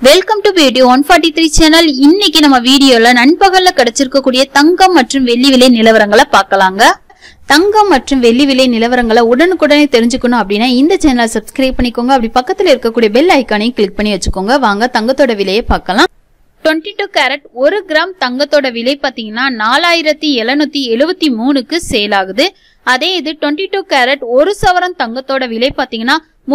Welcome to beauty 143 channel. இன்னைக்கு நம்ம வீடியோல நண்பகல்ல கிடைச்சிருக்கக்கூடிய தங்கம் மற்றும் வெள்ளி விலை நிலவரங்களை பார்க்கலாங்க. தங்கம் மற்றும் வெள்ளி விலை நிலவரங்களை உடனுக்குடனே தெரிஞ்சுக்கணும் அப்படின்னா இந்த சேனலை சப்ஸ்கிரைப் பண்ணிக்கோங்க. அப்படி பக்கத்துல இருக்கக்கூடிய பெல் ஐக்கானையும் கிளிக் பண்ணி வச்சுக்கோங்க. வாங்க தங்கத்தோட விலையை பார்க்கலாம். 22 கேரட் 1 கிராம் தங்கத்தோட விலை பாத்தீங்கன்னா 4773க்கு சேல் ஆகுது. அதே இது 22 கேரட் 1 சவரன் தங்கத்தோட விலை பாத்தீங்கன்னா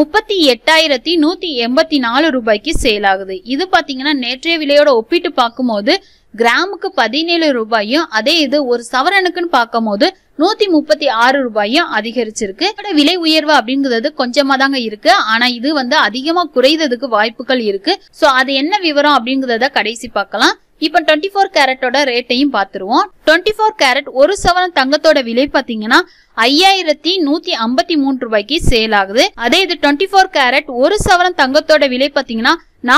38,184 ரூபாய்க்கு சேல் ஆகுது. இது பாத்தீங்கன்னா நேற்றைய விலையோட ஒப்பிட்டு பார்க்கும்போது கிராமுக்கு 17 ரூபாயும், அதே இது ஒரு சவரனுக்குன்னு பார்க்கும்போது 136 ரூபாயும் அதிகரிச்சிருக்கு. விலை உயர்வு அப்படிங்கிறது கொஞ்சமா தாங்க இருக்கு. ஆனா இது அதிகமா குறைந்ததுக்கு வாய்ப்புகள் இருக்கு. சோ அது என்ன விவரம் அப்படிங்கறத கடைசி பார்க்கலாம். இப்ப 24 கேரட்டோட ரேட்டையும் பாத்துருவோம். 24 கேரட் 1 சவரன் தங்கத்தோட விலை பாத்தீங்கன்னா 5153 ரூபாய்க்கு சேல் ஆகுது. அதே இது 24 கேரட் 1 சவரன் தங்கத்தோட விலை பாத்தீங்கன்னா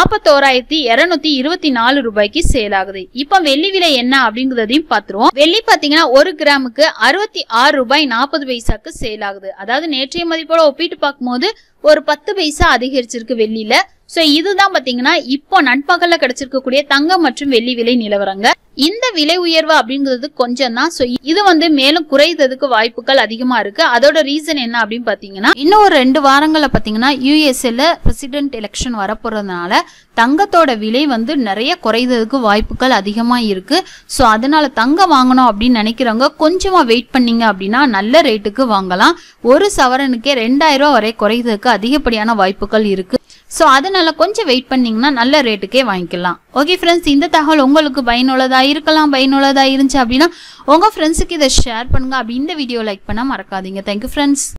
41,224 ரூபாய்க்கு சேல் ஆகுது. இப்ப வெள்ளி விலை என்ன அப்படிங்கறதையும் பாத்துருவோம். வெள்ளி பாத்தீங்கன்னா 1 கிராமுக்கு 66 ரூபாய் 40 பைசாக்கு சேல் ஆகுது. அதாவது நேற்றைய மதிப்போட ஒப்பிட்டு பார்க்கும்போது ஒரு 10 பைசா அதிகரிச்சிருக்கு வெள்ளியில. சோ இதுதான் பாத்தீங்கன்னா இப்போ நண்பகல்ல கிடைச்சிருக்கக்கூடிய தங்கம் மற்றும் வெள்ளி விலை நிலவரங்க. இந்த விலை உயர்வு அப்படிங்கிறது கொஞ்சம் தான். சோ இது மேலும் குறைந்ததுக்கு வாய்ப்புகள் அதிகமா இருக்கு. அதோட ரீசன் என்ன அப்படின்னு பாத்தீங்கன்னா இன்னும் ஒரு 2 வாரங்கள்ல பாத்தீங்கன்னா யுஎஸ்ஏல பிரசிடென்ட் எலெக்ஷன் வரப்போறதுனால தங்கத்தோட விலை நிறைய குறைந்ததுக்கு வாய்ப்புகள் அதிகமா இருக்கு. சோ அதனால தங்கம் வாங்கணும் அப்படின்னு நினைக்கிறவங்க கொஞ்சமா வெயிட் பண்ணீங்க அப்படின்னா நல்ல ரேட்டுக்கு வாங்கலாம். ஒரு சவரனுக்கே 2000 ரூபாய் வரை குறைந்ததுக்கு அதிகப்படியான வாய்ப்புகள் இருக்கு. சோ அதனால கொஞ்சம் வெயிட் பண்ணீங்கன்னா நல்ல ரேட்டுக்கே வாங்கிக்கலாம். ஓகே ஃப்ரெண்ட்ஸ், இந்த தகவல் உங்களுக்கு பயனுள்ளதா இருக்கலாம். பயனுள்ளதா இருந்துச்சு அப்படின்னா உங்க ஃப்ரெண்ட்ஸுக்கு இதை ஷேர் பண்ணுங்க. அப்படி இந்த வீடியோ லைக் பண்ண மறக்காதீங்க. Thank you friends.